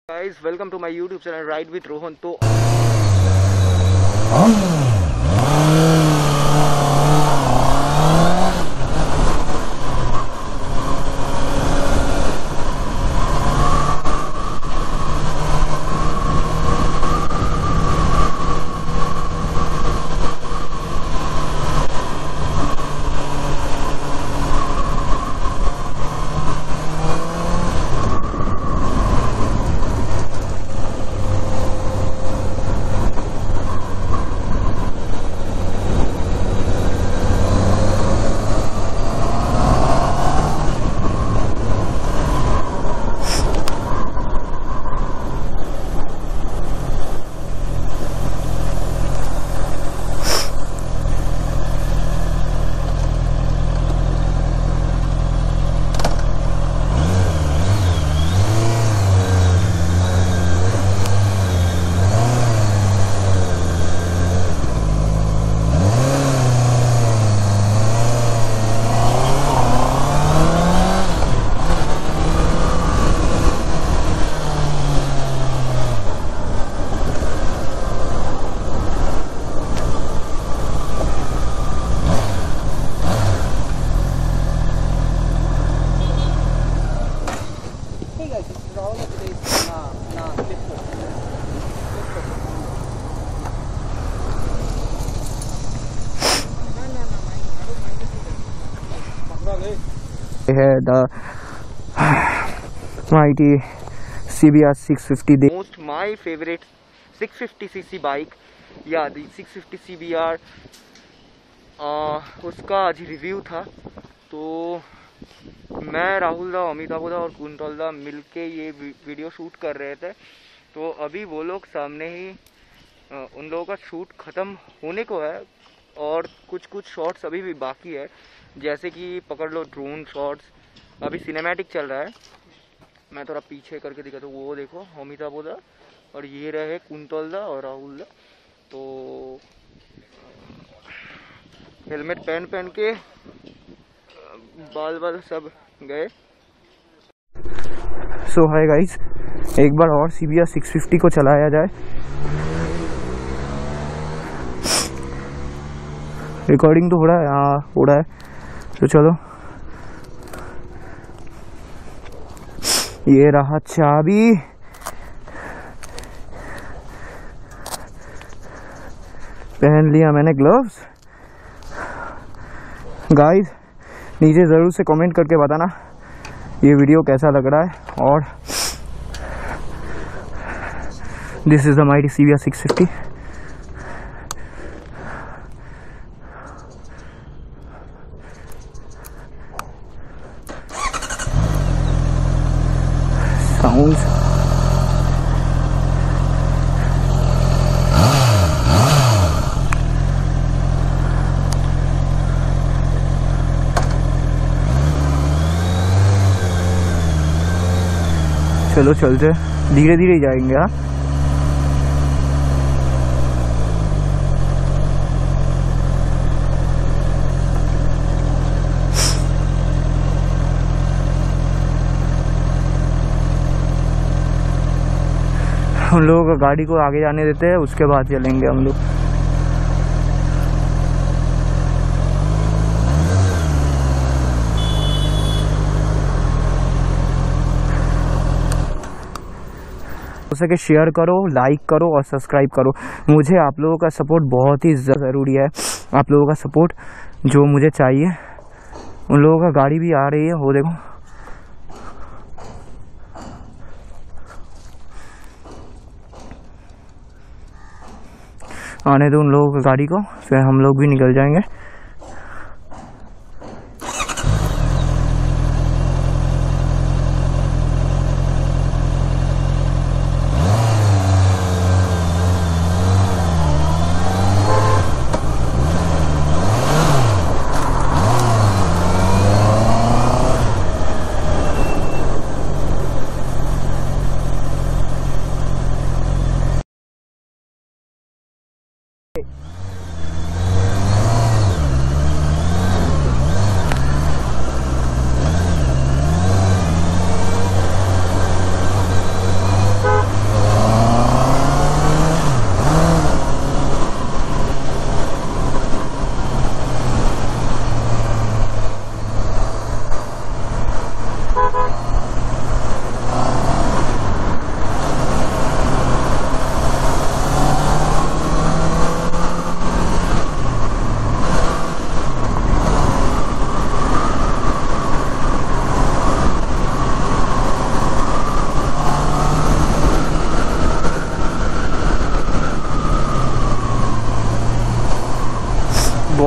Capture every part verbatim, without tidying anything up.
Guys welcome to my YouTube channel ride with Rohan. तो है the mighty C B R six fifty, the most my favorite six fifty c c bike, yeah the six fifty C B R, आ, उसका आज review था। तो मैं राहुल दा, अमिताभ दा और कुंतल दा मिलके ये वीडियो शूट कर रहे थे। तो अभी वो लोग सामने ही आ, उन लोगों का शूट ख़त्म होने को है और कुछ कुछ शॉट्स अभी भी बाकी है, जैसे कि पकड़ लो ड्रोन शॉट्स। अभी सिनेमैटिक चल रहा है, मैं थोड़ा पीछे करके दिखाता हूँ। वो देखो अमिताभ दा और ये रहे कुंतल दा और राहुल दा। तो हेलमेट पहन पहन के बाल बाल सब गए। सो हाय गाइस, एक बार और C B R six fifty को चलाया जाए। रिकॉर्डिंग तो हो रहा है, हाँ हो रहा है। तो चलो, ये रहा चाबी। पहन लिया मैंने ग्लव्स। गाइस नीचे ज़रूर से कमेंट करके बताना ये वीडियो कैसा लग रहा है। और this is the mighty C B R six fifty। Sound चलो चलते, धीरे धीरे ही जाएंगे। हाँ हम लोग गाड़ी को आगे जाने देते हैं, उसके बाद चलेंगे हम लोग। हो सके शेयर करो, लाइक करो और सब्सक्राइब करो। मुझे आप लोगों का सपोर्ट बहुत ही ज़रूरी है। आप लोगों का सपोर्ट जो मुझे चाहिए। उन लोगों का गाड़ी भी आ रही है, वो देखो। आने दो उन लोगों की गाड़ी को, फिर हम लोग भी निकल जाएंगे।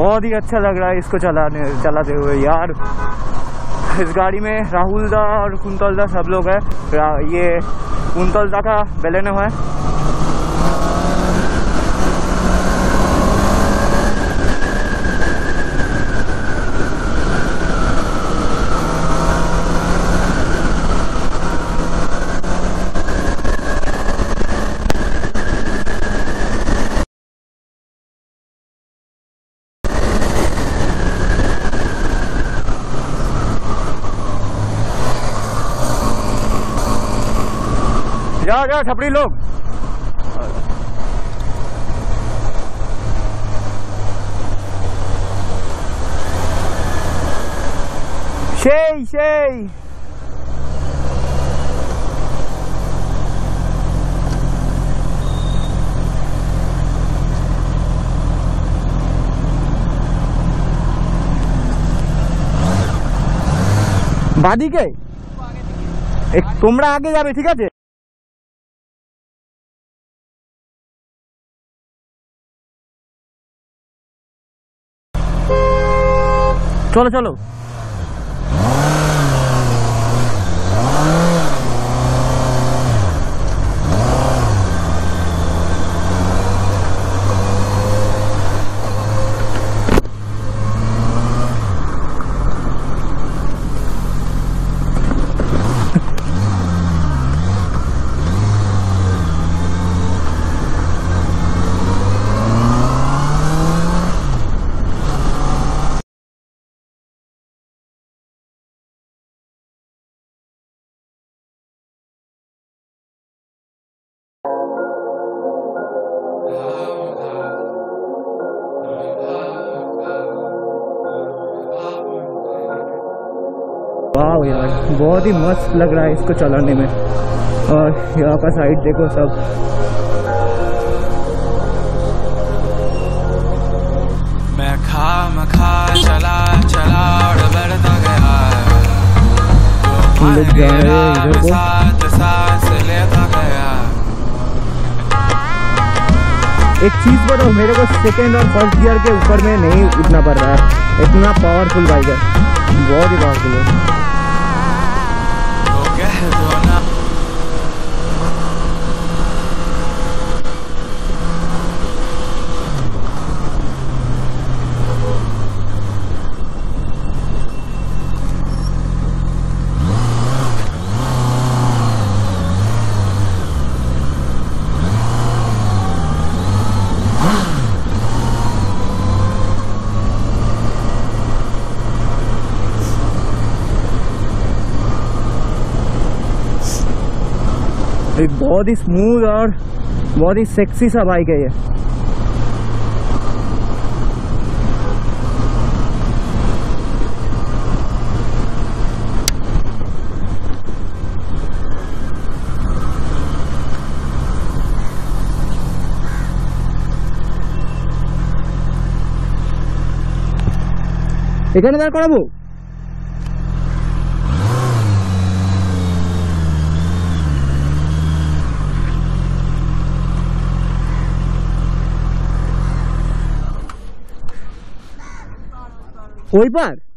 बहुत ही अच्छा लग रहा है इसको चलाने चलाते हुए यार। इस गाड़ी में राहुल दा और कुंतल दा सब लोग है। ये कुंतल दा का बेलेनो है। जा जा छपरी लोग। शेई शेई বাদিকে তোমরা আগে যাবে, ঠিক আছে? चलो चलो वाह यार, बहुत ही मस्त लग रहा है इसको चलाने में। और यहाँ का साइड देखो सब। मैं खा मैं खा चला चला और बढ़ता गया, हम लोग जा रहे हैं इधर को। साथ सांस लेता गया। एक चीज बताओ, मेरे को सेकेंड और फर्स्ट गियर के ऊपर में नहीं उठना पड़ रहा है। इतना पावरफुल बाइक है, बहुत ही पावरफुल है। एक बहुत ही स्मूथ और बहुत ही सेक्सी सा बाइक है ये। এখানে দাঁড় করাবো। ওই পার